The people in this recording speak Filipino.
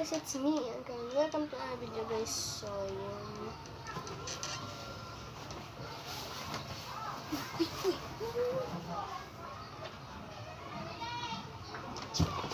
guys, it's me again. Welcome to our video guys. So, yun. Uy.